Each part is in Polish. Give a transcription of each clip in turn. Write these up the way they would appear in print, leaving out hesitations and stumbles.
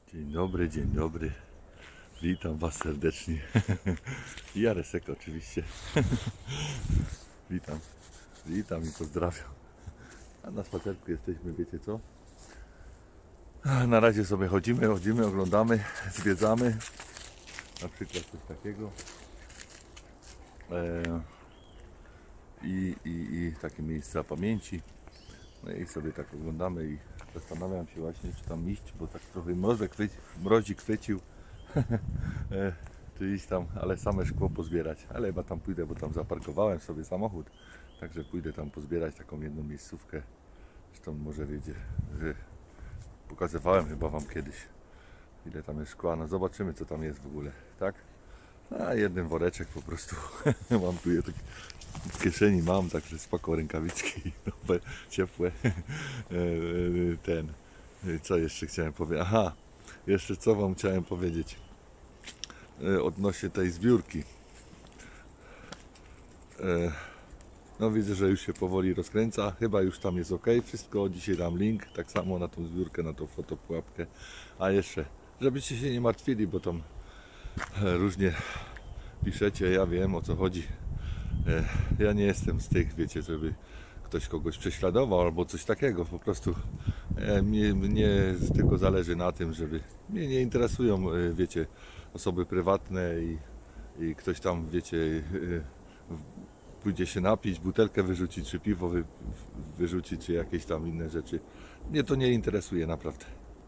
Dzień dobry. Witam Was serdecznie. Jaresek oczywiście. Witam i pozdrawiam. A na spacerku jesteśmy, wiecie co? Na razie sobie chodzimy, oglądamy, zwiedzamy. Na przykład coś takiego. I takie miejsca pamięci. No i sobie tak oglądamy i zastanawiam się właśnie, czy tam iść, bo tak trochę mrozik chwycił. Czy iść tam, ale same szkło pozbierać. Ale chyba tam pójdę, bo tam zaparkowałem sobie samochód. Także pójdę tam pozbierać taką jedną miejscówkę. Zresztą może wiecie, że pokazywałem chyba Wam kiedyś, ile tam jest szkła. No zobaczymy, co tam jest w ogóle, tak? A jeden woreczek po prostu mam tu je tak w kieszeni mam, także spoko, rękawiczki nowe, ciepłe. Co jeszcze chciałem powiedzieć? Aha, jeszcze co Wam chciałem powiedzieć odnośnie tej zbiórki. No widzę, że już się powoli rozkręca, chyba już tam jest ok, wszystko, dzisiaj dam link, tak samo na tą zbiórkę, na tą fotopułapkę. A jeszcze, żebyście się nie martwili, bo tam różnie piszecie, ja wiem, o co chodzi. Ja nie jestem z tych, wiecie, żeby ktoś kogoś prześladował albo coś takiego, po prostu mnie tylko zależy na tym, żeby mnie nie interesują, wiecie, osoby prywatne i ktoś tam, wiecie, pójdzie się napić, butelkę wyrzucić, czy piwo wyrzucić, czy jakieś tam inne rzeczy. Mnie to nie interesuje naprawdę.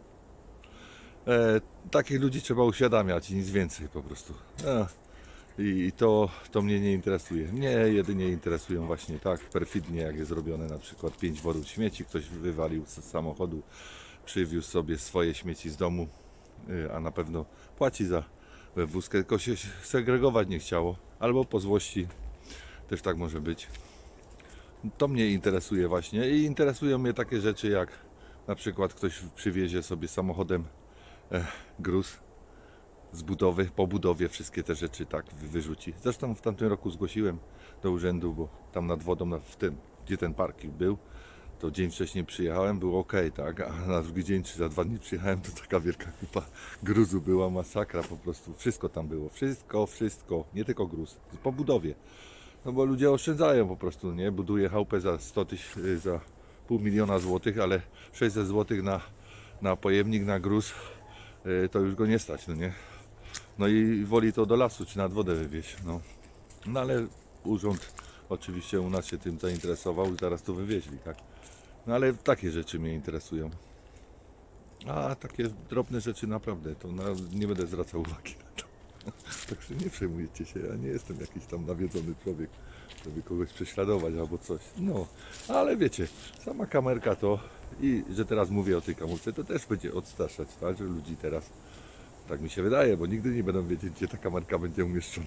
Takich ludzi trzeba uświadamiać i nic więcej po prostu. I to mnie nie interesuje. Mnie jedynie interesują właśnie tak perfidnie, jak jest zrobione, na przykład 5 worów śmieci, ktoś wywalił z samochodu, przywiózł sobie swoje śmieci z domu, a na pewno płaci za wywózkę, tylko się segregować nie chciało, albo po złości, też tak może być. To mnie interesuje właśnie i interesują mnie takie rzeczy, jak na przykład ktoś przywiezie sobie samochodem gruz z budowy, po budowie wszystkie te rzeczy tak wyrzuci. Zresztą w tamtym roku zgłosiłem do urzędu, bo tam nad wodą, w tym, gdzie ten parking był, to dzień wcześniej przyjechałem, było ok, tak, a na drugi dzień czy za 2 dni przyjechałem, to taka wielka kupa gruzu była, masakra po prostu, wszystko tam było, wszystko, nie tylko gruz, po budowie. No bo ludzie oszczędzają po prostu, nie, buduje chałupę za 100 000, za $500 000 złotych, ale 600 złotych na pojemnik, na gruz, to już go nie stać, no nie. No i woli to do lasu czy nad wodę wywieźć. No ale urząd oczywiście u nas się tym zainteresował i zaraz to wywieźli, tak. No ale takie rzeczy mnie interesują. A takie drobne rzeczy naprawdę, to nie będę zwracał uwagi na to. Także nie przejmujcie się, ja nie jestem jakiś tam nawiedzony człowiek, żeby kogoś prześladować albo coś. No, ale wiecie, sama kamerka to i że teraz mówię o tej kamerce, to też będzie odstraszać, tak, że ludzi teraz. Tak mi się wydaje, bo nigdy nie będą wiedzieć, gdzie ta kamerka będzie umieszczona.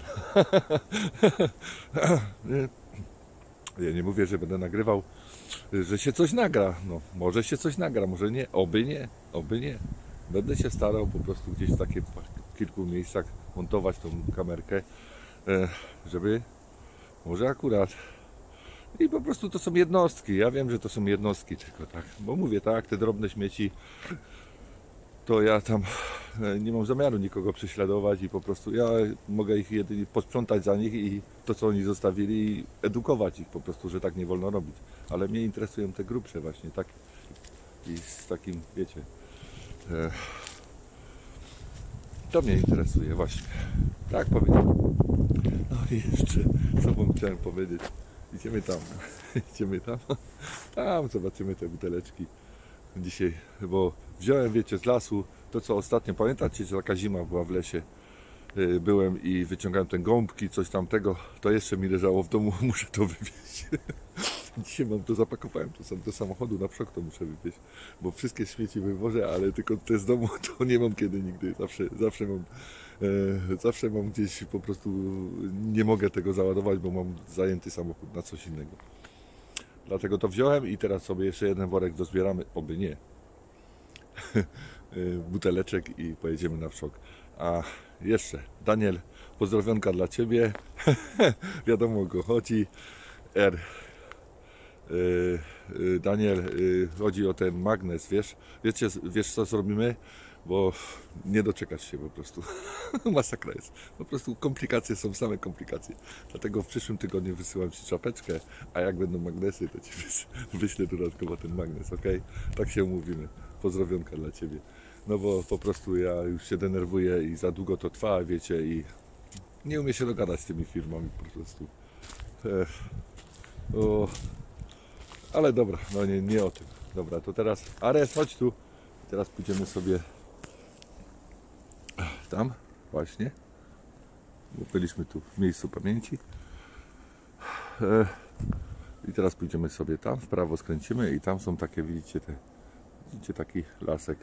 Ja nie mówię, że będę nagrywał, że się coś nagra. No, może się coś nagra, może nie, oby nie. Będę się starał po prostu gdzieś w kilku miejscach montować tą kamerkę, żeby może akurat. I po prostu to są jednostki. Ja wiem, że to są jednostki tylko, tak. Bo mówię tak, te drobne śmieci, to ja tam nie mam zamiaru nikogo prześladować i po prostu ja mogę ich jedynie posprzątać za nich i to, co oni zostawili, i edukować ich po prostu, że tak nie wolno robić. Ale mnie interesują te grubsze właśnie, tak? I z takim, wiecie, to mnie interesuje właśnie. Tak powiedziałem. No i jeszcze, co wam chciałem powiedzieć. Idziemy tam. Tam zobaczymy te buteleczki. Dzisiaj, bo wziąłem, wiecie, z lasu to, co ostatnio, pamiętacie, że taka zima była w lesie, byłem i wyciągałem te gąbki, coś tamtego, to jeszcze mi leżało w domu, muszę to wywieźć. Dzisiaj mam to, zapakowałem to do samochodu, na przok to muszę wywieźć, bo wszystkie śmieci wywożę, ale tylko te z domu to nie mam kiedy nigdy, zawsze mam gdzieś, po prostu nie mogę tego załadować, bo mam zajęty samochód na coś innego. Dlatego to wziąłem i teraz sobie jeszcze jeden worek dozbieramy, oby nie, buteleczek i pojedziemy na wszok. A jeszcze, Daniel, pozdrowionka dla Ciebie, wiadomo o kogo chodzi, Daniel, chodzi o ten magnes, wiesz co zrobimy? bo nie doczekać się po prostu. Masakra jest. Po prostu komplikacje są, same komplikacje. Dlatego w przyszłym tygodniu wysyłam Ci czapeczkę, a jak będą magnesy, to Ci wyślę dodatkowo ten magnes, ok? Tak się umówimy. Pozdrowionka dla Ciebie. No bo po prostu ja już się denerwuję i za długo to trwa, wiecie, i nie umiem się dogadać z tymi firmami po prostu. Ale dobra, no nie o tym. Dobra, to teraz Ares, chodź tu. Teraz pójdziemy sobie tam, właśnie. Bo byliśmy tu w miejscu pamięci. I teraz pójdziemy sobie tam, w prawo skręcimy i tam są takie, widzicie taki lasek.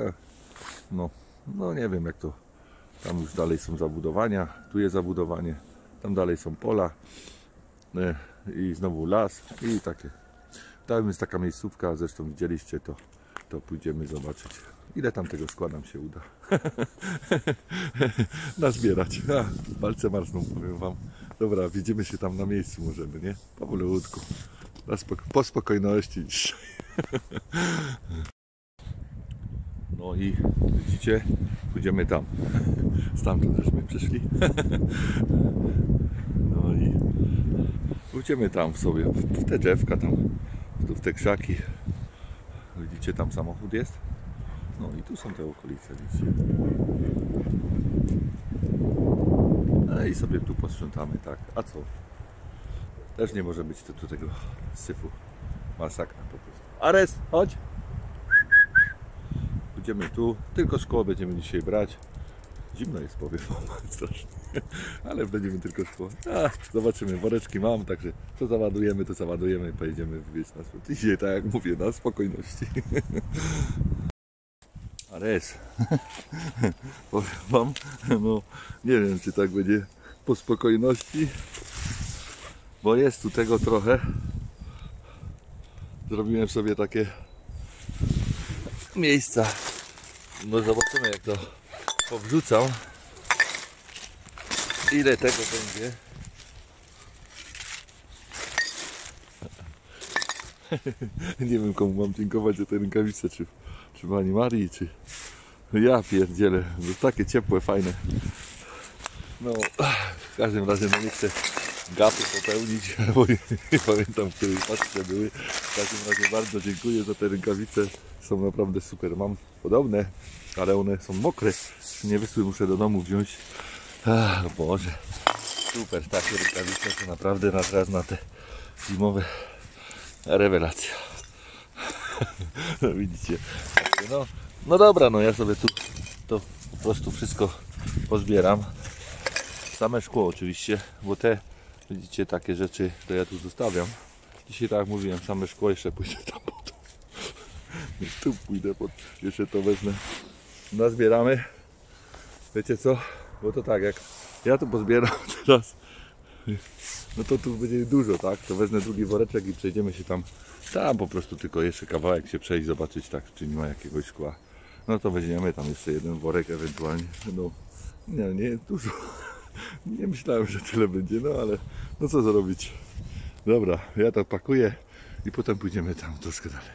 No nie wiem jak to. Tam już dalej są zabudowania, tu jest zabudowanie, tam dalej są pola i znowu las i takie. Tam jest taka miejscówka, zresztą widzieliście to pójdziemy zobaczyć. Ile tam tego szkła nam się uda nazbierać. Palce marzną, powiem Wam. Dobra, widzimy się tam na miejscu możemy, nie? Powolutku. Po spokojności dzisiaj. No i widzicie, pójdziemy tam. Stamtąd żeśmy przyszli. No i pójdziemy tam sobie, w te drzewka tam, w te krzaki. Widzicie, tam samochód jest. No i tu są te okolice, widzicie. No i sobie tu posprzątamy, tak. A co? Też nie może być tu tego syfu. Masakra po prostu. Ares, chodź! Pójdziemy tu, tylko szkło będziemy dzisiaj brać. Zimno jest, powiem Wam, strasznie. Ale będziemy tylko szkło. Zobaczymy, woreczki mam, także co załadujemy, to załadujemy i pojedziemy wywieźć na spód. Dzisiaj, tak jak mówię, na spokojności. Ares, powiem Wam, no nie wiem, czy tak będzie po spokojności, bo jest tu tego trochę. Zrobiłem sobie takie miejsca, no zobaczymy jak to powrzucam, ile tego będzie. Nie wiem komu mam dziękować za te rękawice, czy pani Marii, czy ja pierdzielę, no takie ciepłe, fajne. No w każdym razie no nie chcę gapy popełnić, bo nie pamiętam, w której paczce były. W każdym razie bardzo dziękuję za te rękawice, są naprawdę super. Mam podobne, ale one są mokre, nie wysły, muszę do domu wziąć. Boże, super, takie rękawice to naprawdę na teraz na te zimowe rewelacja. No widzicie, no dobra, no ja sobie tu to po prostu wszystko pozbieram. Same szkło oczywiście, bo te, widzicie, takie rzeczy to ja tu zostawiam. Dzisiaj, tak jak mówiłem, same szkło, jeszcze pójdę tam po to. Tu pójdę, jeszcze to wezmę. Nazbieramy. Wiecie co? Bo to tak, jak ja tu pozbieram teraz, no to tu będzie dużo, tak? To wezmę drugi woreczek i przejdziemy się tam po prostu tylko jeszcze kawałek się przejść, zobaczyć, tak, czy nie ma jakiegoś szkła. No to weźmiemy tam jeszcze jeden worek ewentualnie. No nie dużo. Nie myślałem, że tyle będzie, no ale no co zrobić. Dobra, ja to pakuję i potem pójdziemy tam troszkę dalej.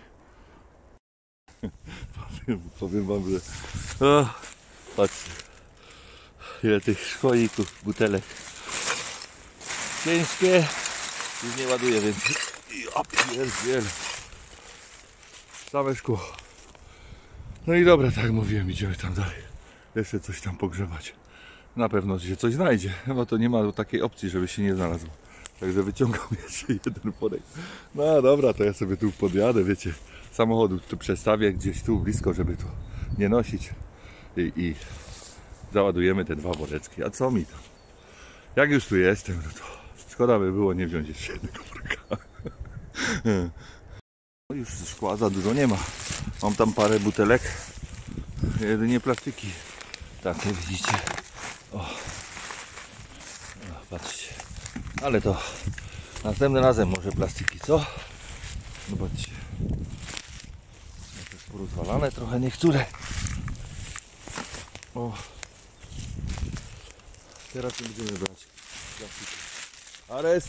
powiem Wam, że patrzcie, ile tych szkolików, butelek. Ciężkie, już nie ładuję więcej. Ja pierdzielę. Same szkło. No i dobra, tak jak mówiłem, idziemy tam dalej. Jeszcze coś tam pogrzebać. Na pewno się coś znajdzie, bo to nie ma takiej opcji, żeby się nie znalazło. Także wyciągam jeszcze jeden worek. No dobra, to ja sobie tu podjadę, wiecie. Samochodu tu przestawię gdzieś tu blisko, żeby tu nie nosić. I załadujemy te dwa woreczki. A co mi tam? Jak już tu jestem, no to szkoda by było nie wziąć jeszcze jednego worka. No już szkła za dużo nie ma. Mam tam parę butelek. Jedynie plastiki. Takie widzicie. O, patrzcie. Ale to następnym razem może plastiki, co? Zobaczcie. Jakieś porozwalane trochę niektóre. O. Teraz nie będziemy brać plastiki. Ares!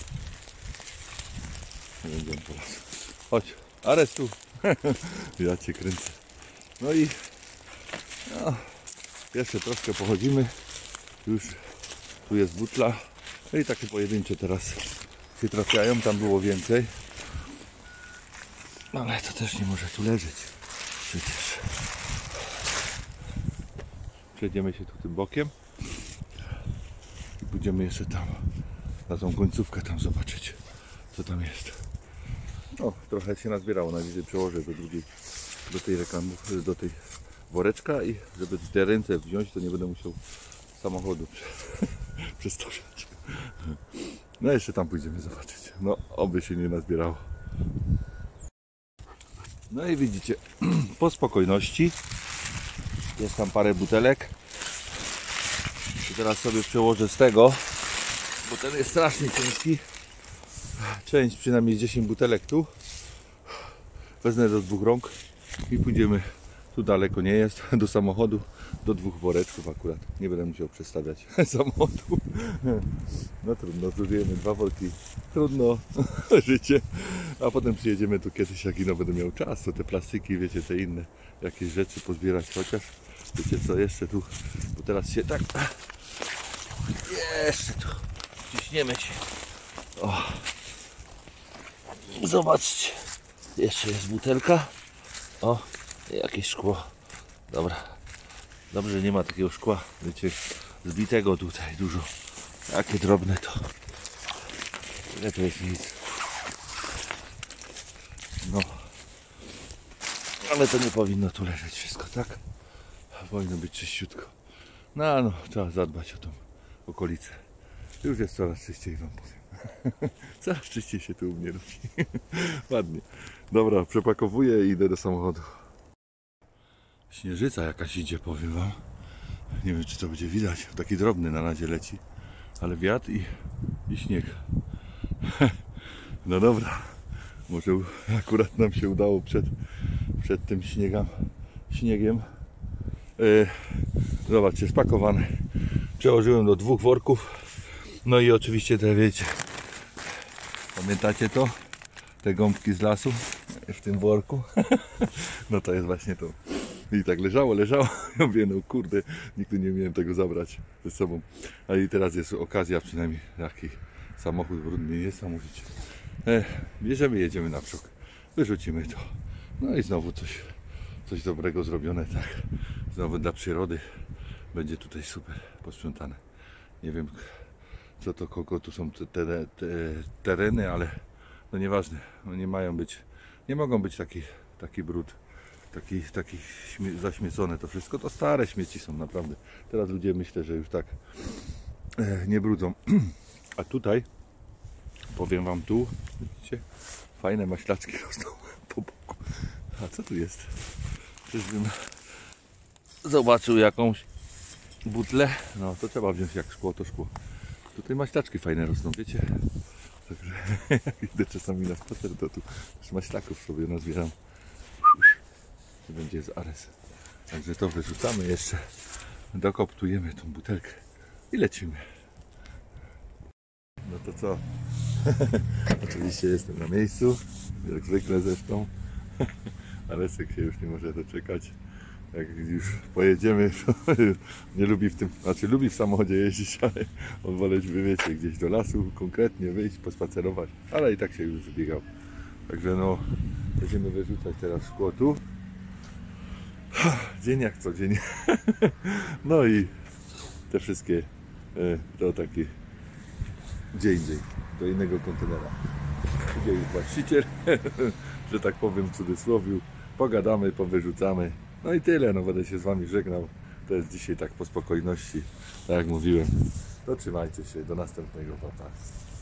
Nie będziemy teraz. Chodź, Ares tu. Ja cię kręcę. No i No, jeszcze troszkę pochodzimy. Już tu jest butla. No i takie pojedyncze teraz się trafiają. Tam było więcej. Ale to też nie może tu leżeć. Przecież. Przejdziemy się tu tym bokiem. I pójdziemy jeszcze tam. Na tą końcówkę tam zobaczyć. Co tam jest. O, trochę się nazbierało. Najwyżej przełożę do tej reklamy, do tej woreczka i żeby te ręce wziąć, to nie będę musiał samochodu przestawiać. No jeszcze tam pójdziemy zobaczyć. No, oby się nie nazbierało. No i widzicie, po spokojności jest tam parę butelek. I teraz sobie przełożę z tego, bo ten jest strasznie ciężki. Część, przynajmniej 10 butelek tu. Wezmę do 2 rąk i pójdziemy, tu daleko nie jest, do samochodu, do 2 woreczków akurat. Nie będę musiał przestawiać samochodu. No trudno, zużyjemy 2 worki. Trudno, życie. A potem przyjedziemy tu kiedyś, jak ino będę miał czas, to te plastiki, wiecie, te inne jakieś rzeczy pozbierać chociaż. Wiecie co, jeszcze tu, bo teraz się tak... Jeszcze tu ciśniemy się. O. Zobaczcie, jeszcze jest butelka. O, jakieś szkło. Dobra, dobrze, nie ma takiego szkła, wiecie, zbitego tutaj dużo. Jakie drobne to. Ile to jest nic. No, ale to nie powinno tu leżeć wszystko, tak? Powinno być czyściutko. No, trzeba zadbać o tą okolicę. Już jest coraz czyściej, wam powiem. Coraz czyściej się tu u mnie robi. Ładnie. Dobra, przepakowuję i idę do samochodu. Śnieżyca jakaś idzie, powiem wam. Nie wiem, czy to będzie widać. Taki drobny na razie leci. Ale wiatr i śnieg. No dobra. Może akurat nam się udało przed tym śniegiem. Zobaczcie, spakowane. Przełożyłem do 2 worków. No i oczywiście te, wiecie, pamiętacie to? Te gąbki z lasu w tym worku. No to jest właśnie to. I tak leżało. Ja mówię, no kurde, nigdy nie miałem tego zabrać ze sobą. A i teraz jest okazja, przynajmniej taki samochód brudny, niesamowicie. Bierzemy, jedziemy na przód. Wyrzucimy to. No i znowu coś dobrego zrobione, tak. Znowu dla przyrody. Będzie tutaj super posprzątane. Nie wiem, co to, kogo tu są te tereny, ale no nieważne. No nie mogą być taki brud. Taki zaśmiecone to wszystko, to stare śmieci są naprawdę. Teraz ludzie, myślę, że już tak nie brudzą. A tutaj, powiem wam, tu widzicie, fajne maślaczki rosną po boku. A co tu jest? Czyżbym zobaczył jakąś butlę? No to trzeba wziąć, jak szkło to szkło. Tutaj maślaczki fajne rosną, wiecie? Także jak idę czasami na spacer, to tu też maślaków sobie nazbieram. Będzie z Ares. Także to wyrzucamy jeszcze. Dokoptujemy tą butelkę i lecimy. No to co? Oczywiście jestem na miejscu. Jak zwykle zresztą. Aresek się już nie może doczekać. Jak już pojedziemy, to nie lubi lubi w samochodzie jeździć, ale on woli, wiecie, gdzieś do lasu konkretnie wyjść, pospacerować, ale i tak się już wybiegał. Także no, będziemy wyrzucać teraz szkło tu. Dzień jak co dzień. No i te wszystkie to taki gdzie indziej, do innego kontenera. Gdzie jest właściciel, że tak powiem w cudzysłowiu. Pogadamy, powyrzucamy. No i tyle, no będę się z wami żegnał. To jest dzisiaj tak po spokojności, tak jak mówiłem. To trzymajcie się, do następnego, pa.